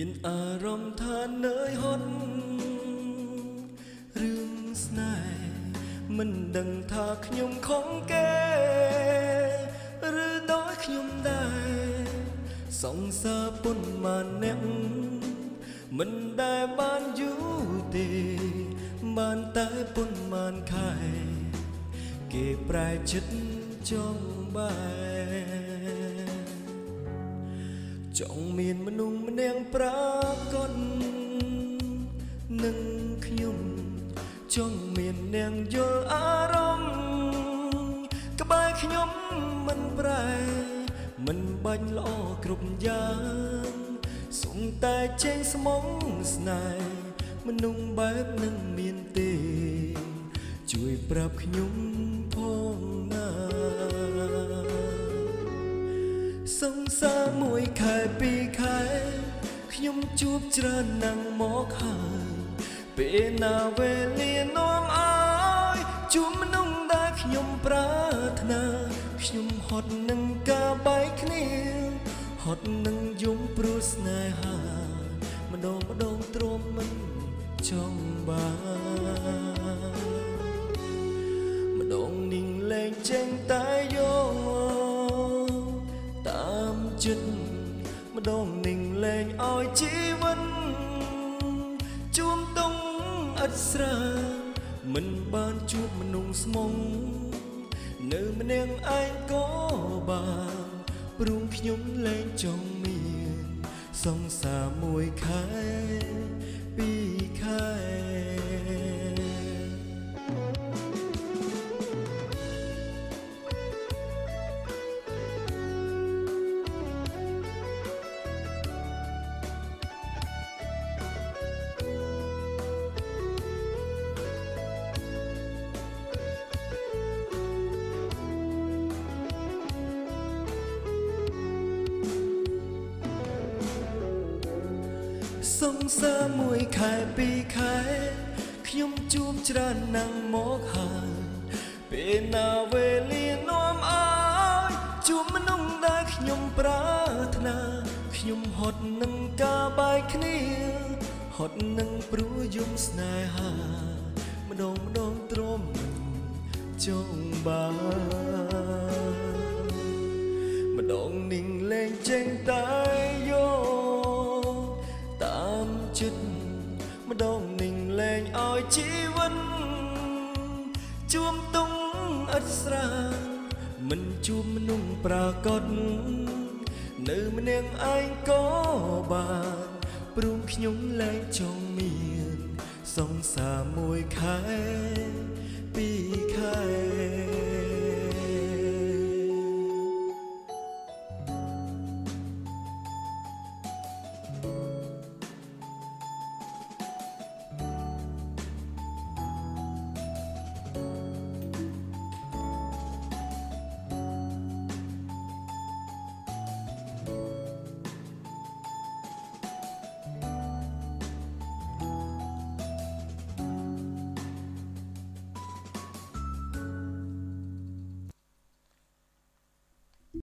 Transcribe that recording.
មានអារម្មណ៍ថានឿយហត់រឿងស្នេហ៍មិនដឹងថាខ្ញុំខំគេឬដោយខ្ញុំដែរសង្សារពុនមកអ្នកមិនដែលបានយូរទេបានតែពុនមកខែគេប្រែចិត្តចង់បែចង់មានមនុស្សម្នាក់ប្រាកដនឹងខ្ញុំចង់មាននាងយល់អារម្មណ៍ក្បែរខ្ញុំមិនប្រែមិនបាញ់ល្អគ្រប់យ៉ាងសុំតែចេញស្មងស្នេហ៍មនុស្សបែបនឹងមានទេជួយប្រាប់ខ្ញុំផងណាសង្សារមួយខែពីរខែខ្ញុំជួបច្រើនណាស់មកហើយពេលណាវេលានាំឲ្យជួបមនុស្សដែលខ្ញុំប្រាថ្នាខ្ញុំហត់នឹងការបែកគ្នាហត់នឹងយំព្រោះស្នេហាម្ដងទ្រាំមិនចង់បានម្ដងนิ่งលែងចេញតែយកតាមចិត្តម្ដងนิ่งលែងឲ្យជីវិតជួមតុងឥតស្រាមិនបានជួបមនុស្សស្មងនៅម្នាក់ឯងក៏បានព្រោះខ្ញុំលែងចង់មានសង្សារមួយខែពីរខែសង្សារមួយខែពីរខែខ្ញុំជួបច្រើនណាស់មកហើយពេលណាវេលានាំឲ្យជួបមនុស្សដែលខ្ញុំប្រាថ្នាខ្ញុំហត់នឹងការបែកគ្នាហត់នឹងព្រោះយំស្នេហាម្ដងទ្រាំមិនចង់បានម្ដងนิ่งលែងចេញតែយកតាមចិត្តម្ដងนิ่งលែងឲ្យជីវិតជួមតុងឥតស្រាមិនជួបមនុស្សប្រាកដនៅម្នាក់ឯងក៏បានព្រមខ្ញុំលែងចង់មានសង្សារមួយខែពីរខែ